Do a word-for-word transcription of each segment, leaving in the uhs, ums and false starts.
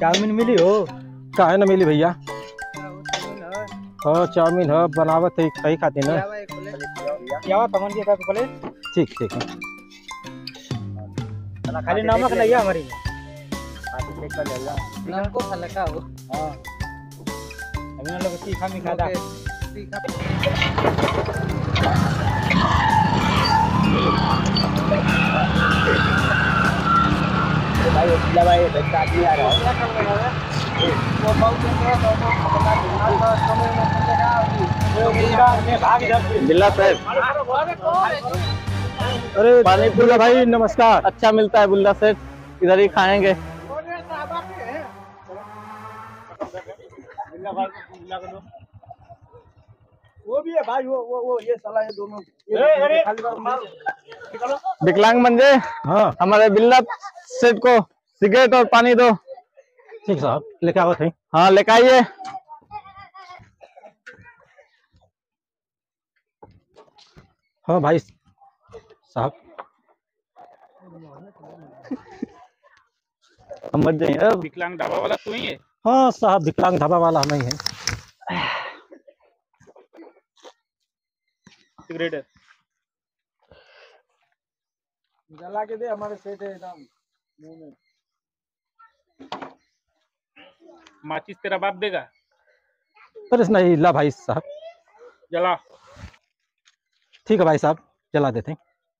Chowmein मिली हो? काहे न मिली भैया? हाँ चाउमीन है, बनावत है कहीं खाते ना। ठीक ठीक है। खाली नमक नहीं है हमारी में। नमक हल्का हो। हाँ अभी लोग तीखा में खाता। भाई उजला भाई बच्चा आदमी आ रहा है। बिल्ला साहब, अरे पानी बुल्ला भाई नमस्कार। अच्छा मिलता है बुल्ला सेठ, इधर ही खाएंगे। वो भी है भाई, वो वो वो ये साला ये दोनों विकलांग मंजे। हाँ हमारे बिल्ला सेठ को सिगरेट और पानी दो। ठीक साहब, लेके आओ थे। हाँ लेके आइए। हाँ भाई साहब हम मत जाइए। विकलांग ढाबा वाला तू ही है? हाँ साहब विकलांग ढाबा वाला हम ही है। सिगरेट है जला के दे, हमारे सेठ है एकदम मुंह में। माचिस तेरा बाप देगा? अरे नहीं ला भाई साहब। जला। ठीक है भाई साहब, जला देते हैं।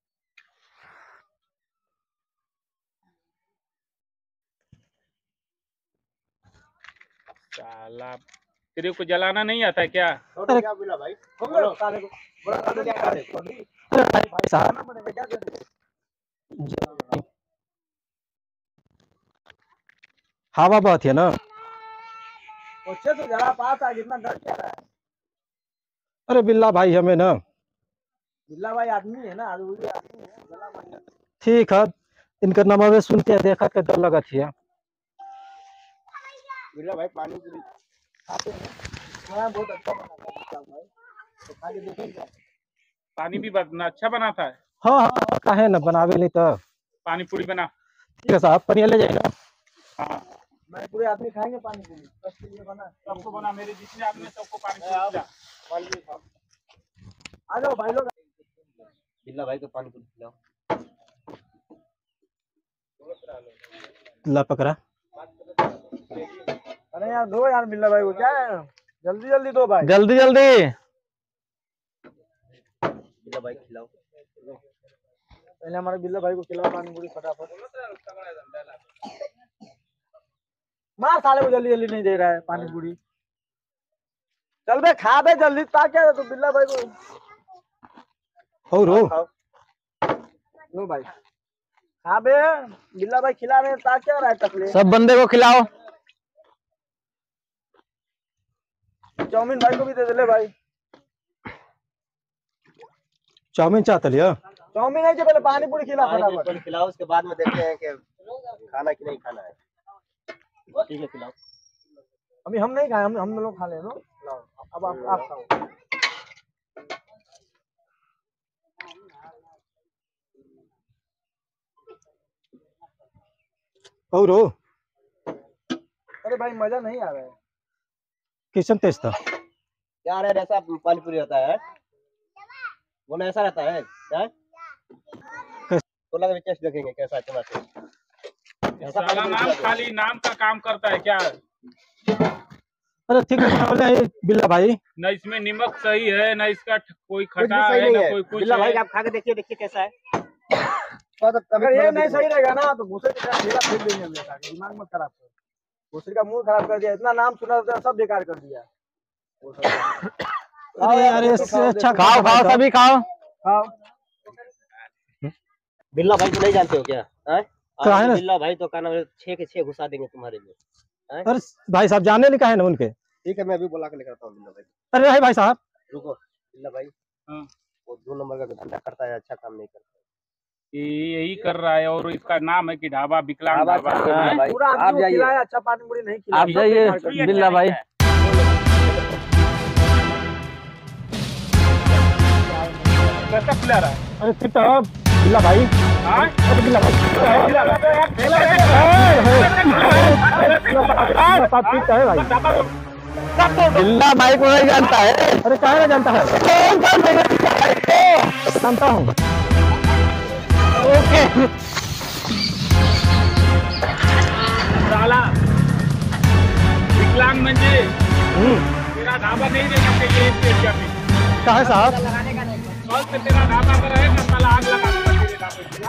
साला तेरे को जलाना नहीं आता है क्या? अरे क्या बोला भाई? बोलो साले को बोला तो क्या करे? अरे भाई साहब हवा बहुत है ना। अच्छे से जरा पास आ, कितना डर क्या रहा है? अरे बिल्ला भाई हमें ना। बिल्ला भाई आदमी है ना, आदमी आदमी है। जला भाई ठीक है, इनका नंबर सुनते हैं, देखा के डर लगा थी। बिल्ला भाई पानी पूरी खाते हैं, खाना बहुत अच्छा बनाता है भाई, तो खा के देखिए। पानी भी बना अच्छा बनाता है। हाँ हाँ काहे न बनावे नहीं तो। पानी पूरी बना। ठीक है साहब, पनिया ले जाइए। हाँ मैं पूरे आदमी खाएंगे पानी पूरी, बस के लिए बना। सबको बना, मेरे जितने आदमी सबको पानी पूरी खिला। आ जाओ भाई लोग। बिल्ला भाई को पानी पूरी खिलाओ। ला पकड़ा। अरे यार दो यार बिल्ला भाई को, क्या है जल्दी जल्दी दो भाई, जल्दी जल्दी। बिल्ला भाई खिलाओ। पहले हमारे बिल्ला भाई को खिलाओ पानी पूरी फटाफट। मार साले को जल्दी जल्दी नहीं दे रहा है पानी पूरी। चल बे खा बे जल्दी, ताकि तो बिल्ला भाई को। और हो लो भाई खा बे, बिल्ला भाई खिला रहे हैं, ताकि रहा है तकलीफ। सब बंदे को खिलाओ। चाउमीन भाई को भी दे दे ले भाई। चाउमीन चाहते लिया। चाउमीन है कि पहले पानी पूरी खिला पानी फटाफट। पूरी खिलाओ, उसके बाद में देखते हैं कि खाना कि नहीं खाना है। ठीक है खिलाओ। अभी हम नहीं खाए, हम हम लोग खा ले लो। अब आप आप खाओ। और हो अरे भाई मजा नहीं आ रहा है। किशन तेज था क्या रहा है? ऐसा पानी पूरी होता है वो ना, ऐसा रहता है क्या? तो लगा टेस्ट देखेंगे कैसा है तुम्हारा टेस्ट। साला नाम खाली नाम का काम करता है क्या? अरे ठीक है बिल्ला भाई, न इसमें नमक सही है, न इसका कोई खटा सही है, नहीं न है। कोई कुछ बिल्ला भाई है। आप खा के देखिए, देखिए कैसा है। अगर ये नहीं सही रहेगा ना तो भूसे की तरह ढेला फेंक देंगे हम लोग। दिमाग मत खराब कर, भूसे का मूड खराब कर दिया। इतना नाम सुना था, सब बेकार कर दिया। अरे यार इससे अच्छा खाओ खाओ सभी खाओ खाओ। बिल्ला भाई को नहीं जानते हो क्या? है कहाँ है? बिल्ला भाई तो कहना छह के छह घुसा देंगे तुम्हारे लिए। अरे भाई साहब जाने नहीं कहे ना उनके। ठीक है मैं अभी बुला के लेकर आता हूँ बिल्ला भाई। अरे भाई भाई साहब रुको। बिल्ला भाई हाँ। वो दो नंबर का धंधा करता है, अच्छा काम नहीं करता है। ये यही कर रहा है और इसका नाम है कि ढाबा विकलांग ढाबा ढाबा। चल रहा है भाई। पूरा आप आदमी को जाइए। खिलाया, अच्छा पानी पूरी नहीं खिलाया। आप जाइए बिल्ला भाई। कैसा खिला रहा है? अरे ठीक है बिल्ला भाई। हाँ? अरे बिल्ला भाई। बिल्ला भाई। पीता है भाई। बिल्ला भाई को नहीं जानता है। अरे कहाँ ना जानता है, जानता हूँ। ओके साला विकलांग म्हणजे तेरा ढाबा नहीं देना चाहिए इस एरिया में। कहाँ है साहब? कल से तेरा ढाबा अगर है ना साला आग लगा दूंगा तेरे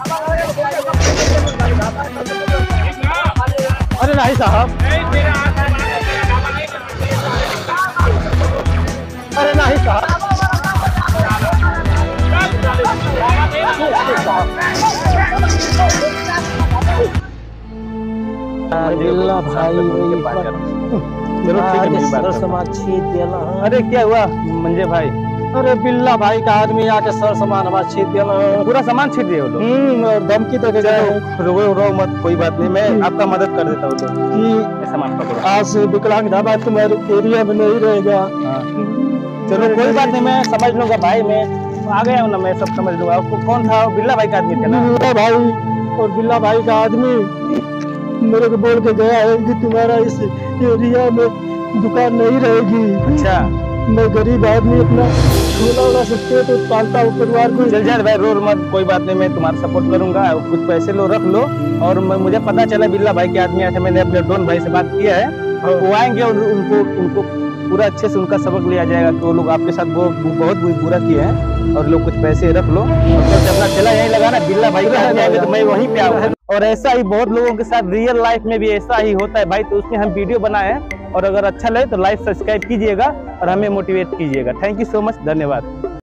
ढाबे पे। ठीक ना? अरे नहीं साहब, नहीं तेरा आग लगा के तेरा ढाबा नहीं देना चाहिए। अरे नहीं साहब। चल साले ढाबा नहीं बिल्ला भाई चलो ठीक है, मेरी बात सर समाज छीन देला। अरे क्या हुआ मंजे भाई? अरे बिल्ला भाई का आदमी आके सर सामान हमारा छीन देला। पूरा सामान छीन दिए वो लोग। हम्म, और धमकी तो दे गए रो रो मत, कोई बात नहीं, मैं आपका मदद कर देता हूँ। तो कि सामान पकड़ो। आज से विकलांग ढाबा तुम्हारे एरिया में नहीं रहेगा। चलो कोई बात नहीं, मैं समझ लूंगा भाई, मैं आ गया हूँ ना, मैं सब समझ लूंगा। आपको कौन था? बिल्ला भाई का आदमी थे ना? बिल्ला भाई, और बिल्ला भाई का आदमी मेरे को बोल के गया है कि तुम्हारा इस एरिया में दुकान नहीं रहेगी। अच्छा, मैं गरीब आदमी अपना छोला वोला से पेट तो पालता हूँ परिवार को। चल जाए भाई, रो मत, कोई बात नहीं, मैं तुम्हारा सपोर्ट करूंगा। कुछ पैसे लो, रख लो। और मुझे पता चला बिल्ला भाई के आदमी आए थे, मैंने अपने डोन भाई से बात किया है, वो आएंगे और उनको उनको पूरा अच्छे से उनका सबक लिया जाएगा कि वो लोग आपके साथ वो बहुत बुरा किए हैं, और लोग कुछ पैसे रख लो। और अपना चला यहीं लगा ना, बिल्ला भाई के आदमी आएंगे तो मैं वहीं पे आऊंगा। और ऐसा ही बहुत लोगों के साथ रियल लाइफ में भी ऐसा ही होता है भाई, तो उसमें हम वीडियो बनाए हैं। और अगर अच्छा लगे तो लाइक सब्सक्राइब कीजिएगा और हमें मोटिवेट कीजिएगा। थैंक यू सो मच, धन्यवाद।